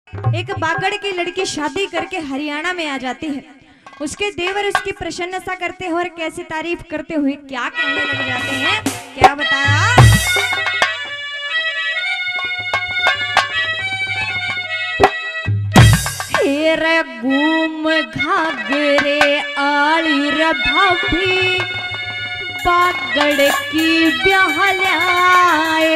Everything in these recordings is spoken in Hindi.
एक बागड़ की लड़की शादी करके हरियाणा में आ जाती है। उसके देवर उसकी प्रशंसा करते हैं और कैसी तारीफ करते हुए क्या कहने लग जाते हैं, क्या बताया। हेरे घूम घाघरे आली रे भाभी बागड़ की ब्याहलाए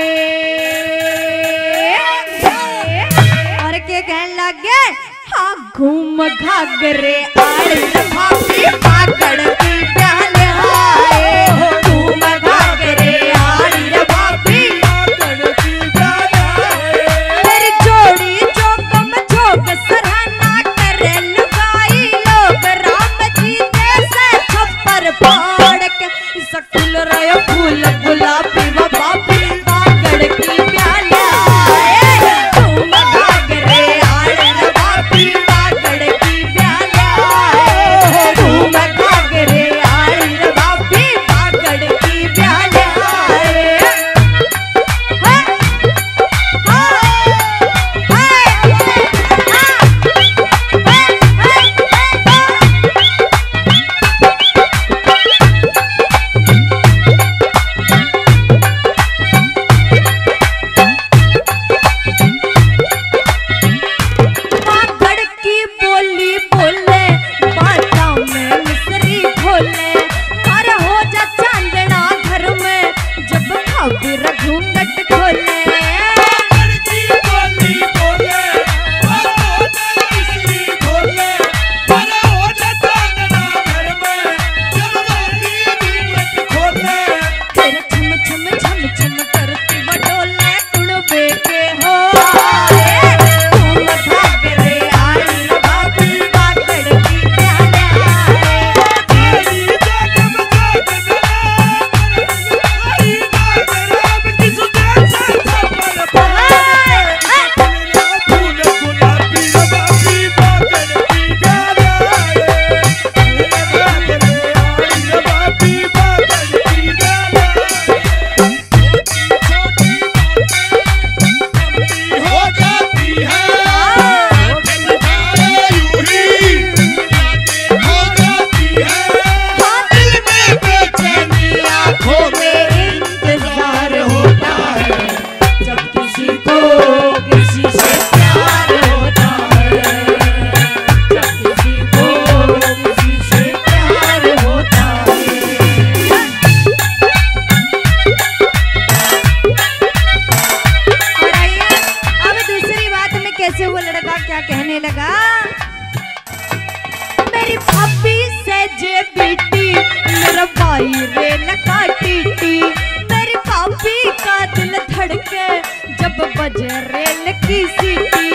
और के कहने लगे, हाँ घूम घाघरे आली रे भाभी बागड़ की ब्याहलाए, घूम घाघरे आली रे भाभी बागड़ की ब्याहलाए। तेरी जोड़ी जोकम जोग सराहना करे लुगाई लोग राम जी जैसे छप्पर फाड़ के सकुल रहे फूल गुलाबी व बाबी बागड़ की ब्याहलाए, घूम घाघरे आली रे भाभी बागड़ की ब्याहलाए, घूम घाघरे आली रे भाभी बागड़ की ब्याहलाए। कैसे वो लड़का क्या कहने लगा, मेरी भाभी से जे बेटी मेरा भाई रेल का टीटी, मेरी भाभी का दिल धड़के जब बजे रेल की सीटी।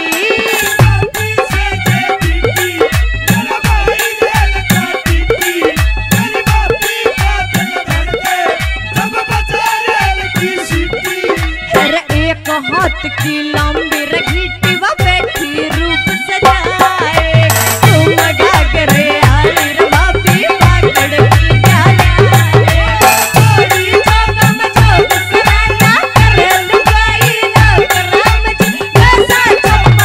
हाथ की लंबी रघीटी व बैठी रूप सजाए, घूम घाघरे आली रे भाभी बागड़ की ब्याहलाए, जोड़ी जोगम जोग सराहना करे लुगाई लोग राम जी जैसा छप्पर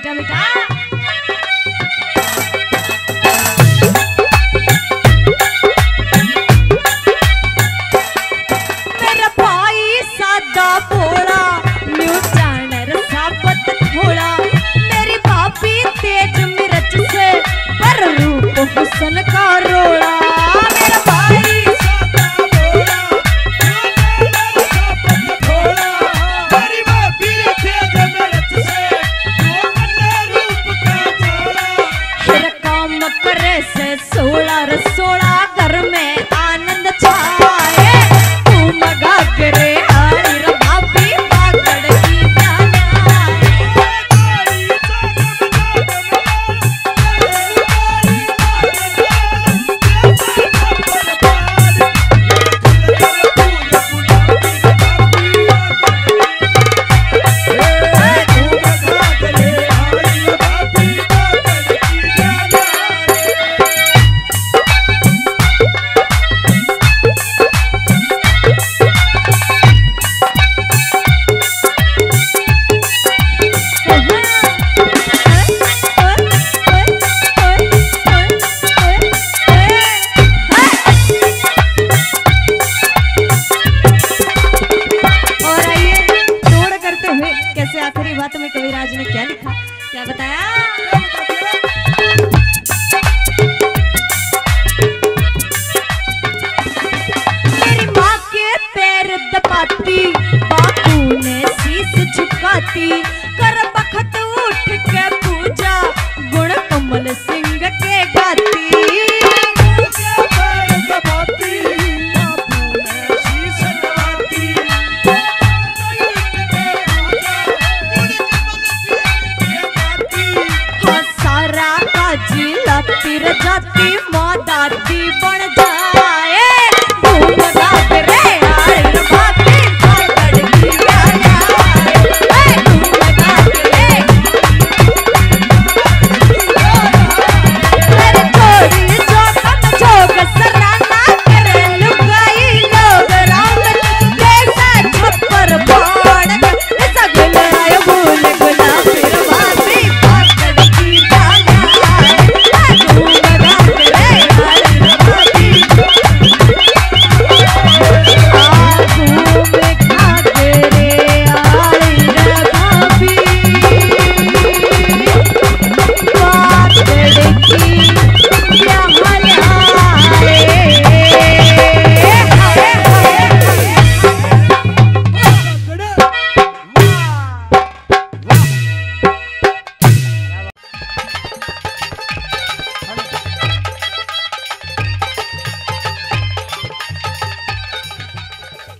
मीठा मीठा। मेरा भाई सादा भोला न्यू जानर साबत थोड़ा, मेरी भाभी तेज मिर्च से पर रूप हुस्न का रोड़ा। मेरा भाई सादा भोला मेरी भाभी तेज मिर्च से रूप का जोड़ा। मेरा काम करे से 16 रसोड़ा घर में आनंद छाए, तू मगा करे आई रे भाभी बागड़ की आखिरी बात में कविराज ने क्या लिखा, क्या बताया? मेरी माँ के पैर दबाती, बापू ने शीश झुकाती,